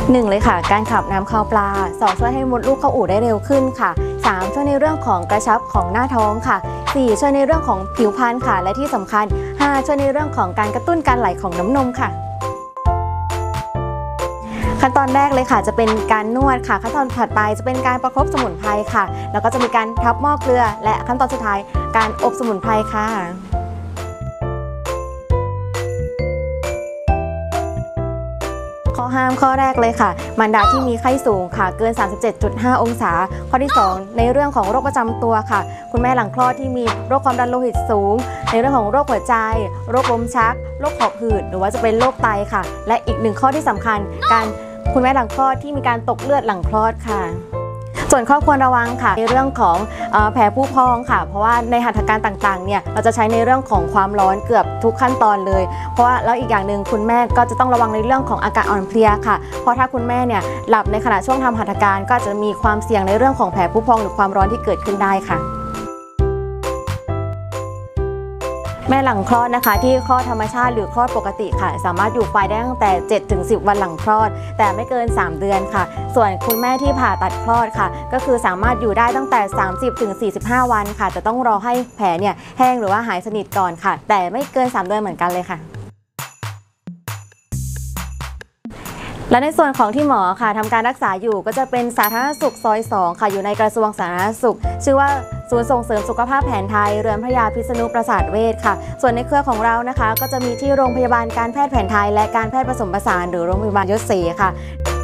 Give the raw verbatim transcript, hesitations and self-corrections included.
หนึ่งเลยค่ะการขับน้ำเข้าปลาสองช่วยให้มดลูกเข้าอู่ได้เร็วขึ้นค่ะสามช่วยในเรื่องของกระชับของหน้าท้องค่ะสี่ช่วยในเรื่องของผิวพรรณค่ะและที่สำคัญห้าช่วยในเรื่องของการกระตุ้นการไหลของน้ำนมค่ะขั้นตอนแรกเลยค่ะจะเป็นการนวดค่ะขั้นตอนถัดไปจะเป็นการประคบสมุนไพรค่ะแล้วก็จะมีการทับหม้อเกลือและขั้นตอนสุดท้ายการอบสมุนไพรค่ะข้อห้ามข้อแรกเลยค่ะมารดาที่มีไข้สูงค่ะเกิน สามสิบเจ็ดจุดห้า องศาข้อที่สองในเรื่องของโรคประจำตัวค่ะคุณแม่หลังคลอดที่มีโรคความดันโลหิตสูงในเรื่องของโรคหัวใจโรคลมชักโรคหอบหืดหรือว่าจะเป็นโรคไตค่ะและอีกหนึ่งข้อที่สำคัญการคุณแม่หลังคลอดที่มีการตกเลือดหลังคลอดค่ะส่วนข้อควรระวังค่ะในเรื่องของแผลผู้พองค่ะเพราะว่าในหัตถการต่างๆเนี่ยเราจะใช้ในเรื่องของความร้อนเกือบทุกขั้นตอนเลยเพราะว่าแล้วอีกอย่างหนึ่งคุณแม่ก็จะต้องระวังในเรื่องของอาการอ่อนเพลียค่ะเพราะถ้าคุณแม่เนี่ยหลับในขณะช่วงทำหัตถการก็จะมีความเสี่ยงในเรื่องของแผลผู้พองหรือความร้อนที่เกิดขึ้นได้ค่ะแม่หลังคลอดนะคะที่คลอดธรรมชาติหรือคลอดปกติค่ะสามารถอยู่ไฟได้ตั้งแต่ เจ็ดถึงสิบ วันหลังคลอดแต่ไม่เกินสามเดือนค่ะส่วนคุณแม่ที่ผ่าตัดคลอดค่ะก็คือสามารถอยู่ได้ตั้งแต่ สามสิบถึงสี่สิบห้า วันค่ะแต่ต้องรอให้แผลเนี่ยแห้งหรือว่าหายสนิทก่อนค่ะแต่ไม่เกินสามเดือนเหมือนกันเลยค่ะและในส่วนของที่หมอค่ะทำการรักษาอยู่ก็จะเป็นสาธารณสุขซอยสองค่ะอยู่ในกระทรวงสาธารณสุขชื่อว่าศูนย์ส่งเสริมสุขภาพแผนไทยเรือนพระยาพิษณุประสาทเวชค่ะส่วนในเครือของเรานะคะก็จะมีที่โรงพยาบาลการแพทย์แผนไทยและการแพทย์ผสมผสานหรือโรงพยาบาลยศศรีค่ะ